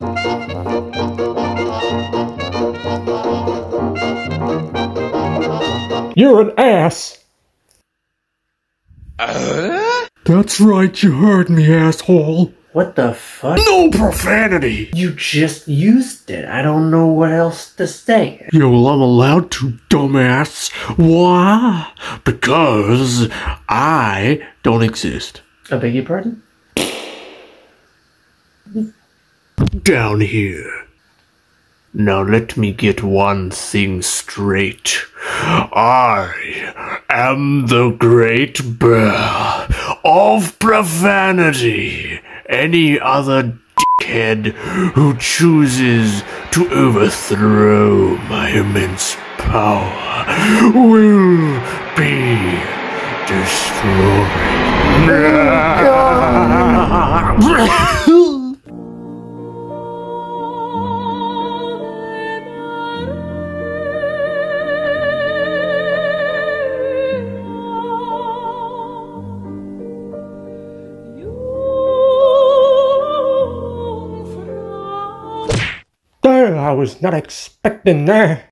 You're an ass! That's right, you heard me, asshole! What the fuck? No profanity! You just used it. I don't know what else to say. Yeah, well, I'm allowed to, dumbass. Why? Because I don't exist. I beg your pardon? Down here. Now let me get one thing straight. I am the great bear of profanity. Any other dickhead who chooses to overthrow my immense power will be destroyed. I was not expecting that.